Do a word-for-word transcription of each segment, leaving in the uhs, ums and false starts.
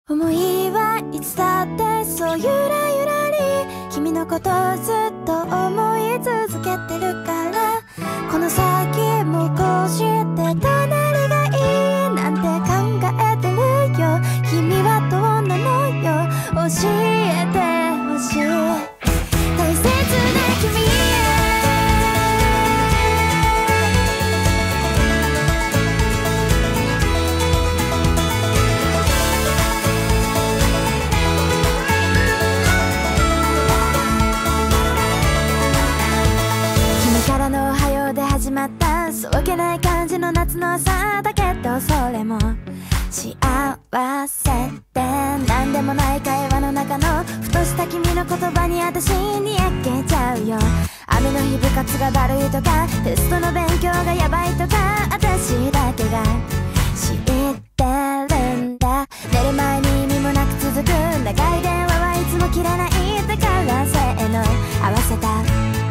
思いはいつだってそうゆらゆらり君のことをずっと思い続けてるからこの先もこうして隣がいいなんて考えてるよ君はどうなのよ教えてほしい大切な君始まったそわけない感じの夏の朝だけどそれも幸せってなんでもない会話の中のふとした君の言葉に私にやけちゃうよ雨の日部活がだるいとかテストの勉強がやばいとか私だけが知ってるんだ寝る前に意味もなく続く長い電話はいつも切れないだからせーの合わせた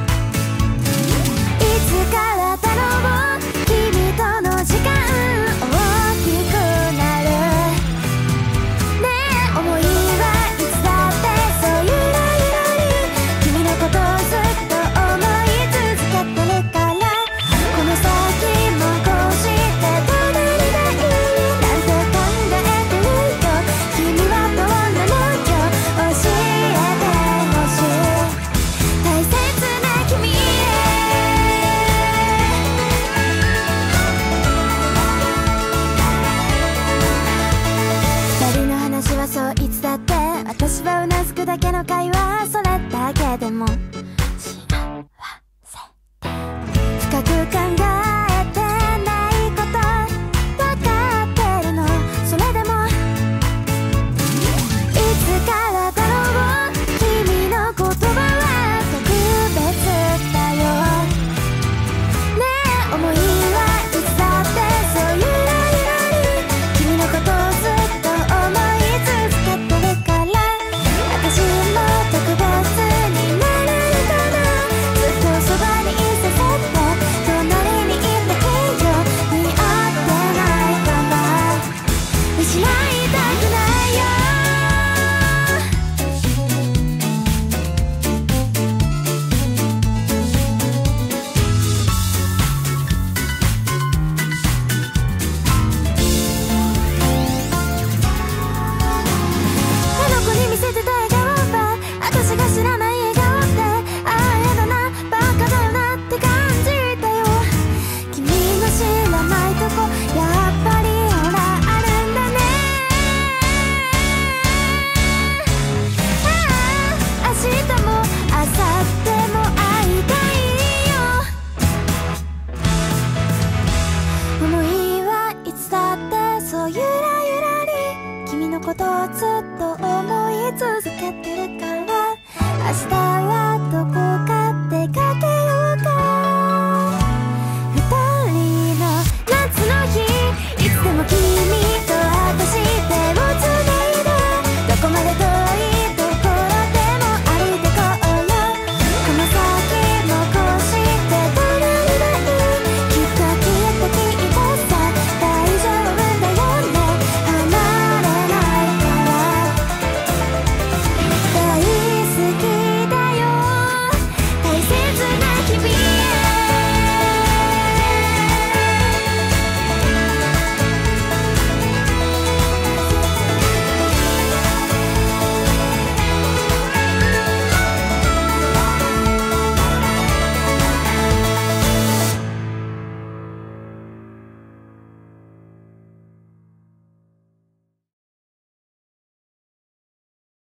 いつからだろう君との時間大きくなるねえ思いはいつだってそうゆらゆらり君のことをずっと思い続けてるからこの先もこうして隣がいいなんて考えてるよ君はどうなのよ教えてほしい大切な君そういつだって私はうなずくだけの会話それだけでも幸せ深く考えてないこと分かってるのそれでもいつからだろう君の言葉は特別だよねえ思いはいつだってそうゆらゆらり君のことをずっと思い私も特別になれるかなずっとそばにいさせて隣にいたけど似合ってないかな失いたくないよあの子に見せてた私が知らない笑顔ってああやだなバカだよなって感じたよ君の知らないとこやっぱりほらあるんだねああ明日も明後日も会いたいよ思いはいつだってそうゆらゆらり君のことをずっと